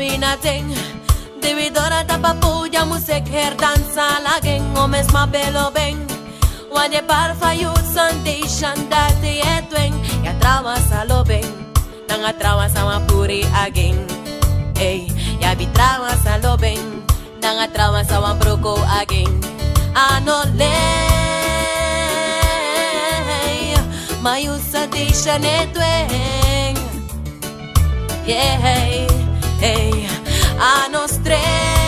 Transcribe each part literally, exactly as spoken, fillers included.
bina ting. Dividora tapapuya musik her dansa laging o mesma belo beng. Wanye parfa yut sandation dati etweng. Ya trawa sa lobeng, nang atrawa sa mapuri aging. Ey, ya bitrawa sa lobeng, nang atrawa sa wampruko aging. Ano le, mayusa di siya netweng. Yeah, hey, hey, ano stress,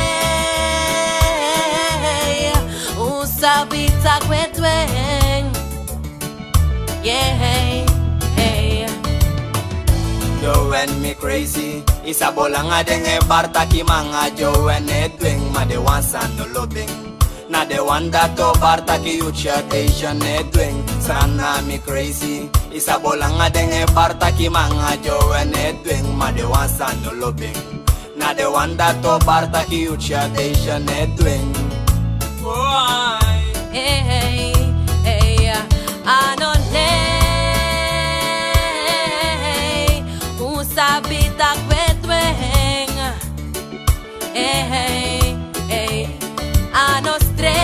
usabi sa kwetweng. Yeah, hey, hey. Yo when me crazy, isa bolang adeng e barta ki manga jo when edwing ma de wansa no lobing. Na de wanda to barta ki ucha Asian edwing sana me crazy. Isa bolang adeng e barta ki manga jo when edwing ma de wansa no lobing. Na de wanda to barta ki ucha Asian edwing. Why? Hey, hey, hey, ano le, usabi ta kwetweng. Hey, hey, hey, ano stress,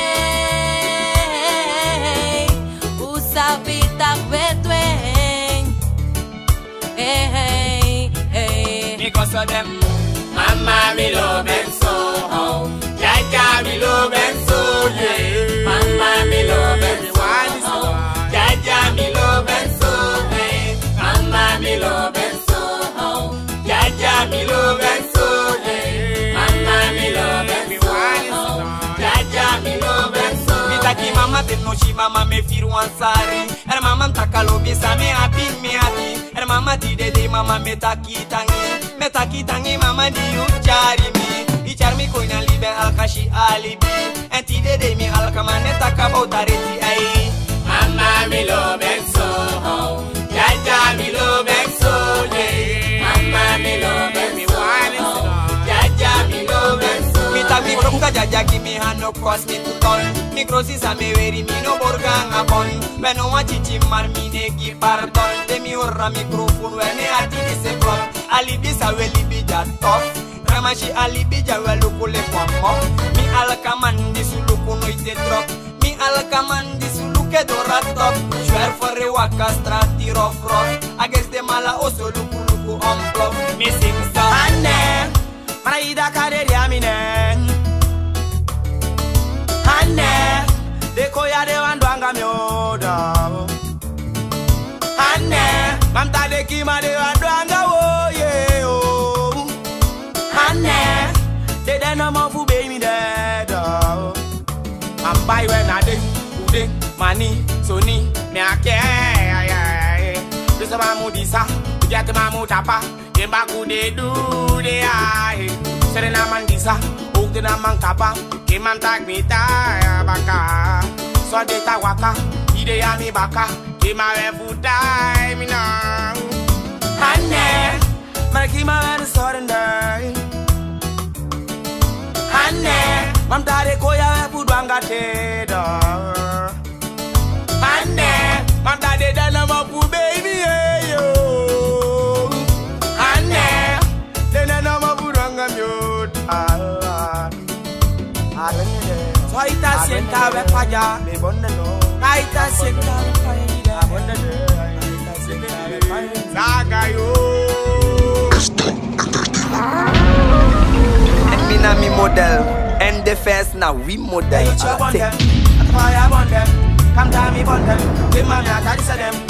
usabi ta kwetweng. Hey, hey, hey. Because of them, mama me love and so, Jaja me love and so, yeah. Mama me love and so, Jaja me love and so, yeah. Mama me love and so, Jaja me love and so, yeah. Mama me love and so, Jaja me love and so. Mitaki mama te no shi mama me firu ansari. Er mama mtakalo bisa me happy me happy. Er mama ti dede mama me taki tangi. Me taki tangi mama di uchari mi. Ichar mi koina libe alkashi alibi. Enti dede mi alkamane takabautareti ai. Mama me love and so, Jaja me love and so, yeah. Mama me love and so, Jaja me love and so. Kita mi kroka Jaja give me hand no cross me to call. Mi crossi sa me veri mi no borgang upon. When no chichi mar mi ne gi pardon. De mi orra microphone when ne ati de se flop. Alibi sa we libi ja tough. Ramashi alibi ja we lukule kwa mo. Mi alkaman di suluku no ite drop. Mi alkaman di suluke dora top. Swear for a waka strati rough rough. Against the mala oso luku luku on flop. Mi sing song Hanne Maraida kaderi amine Hanne Deko ya de wandwanga myoda Hanne Mamta de kima de wandwanga wo ye o Hanne De de no mo fu be mi dead I'm buy when I dey Ude Mani Soni Me ake Bisa mamu disa Ujate mamu tapa Kemba kude du de ai Serena mandisa Ugde na mangkapa Keman tak mita ya baka So de ta waka Ide ya mi baka Kema refutai minang Hanne Maraki ma wen sorendai Hanne Mamtare koya refu dwanga teda Hanne Mamtare dana mapu baby yo Hanne Dana na mapu dwanga myot Allah Soita sienta we paja me bonde no Kaita sienta we paja bonde no Kaita sienta we paja Saga yo And me na me model And the first now we model Hey, you bond them, I fire bond them Come down me bond them Give me a taddy say them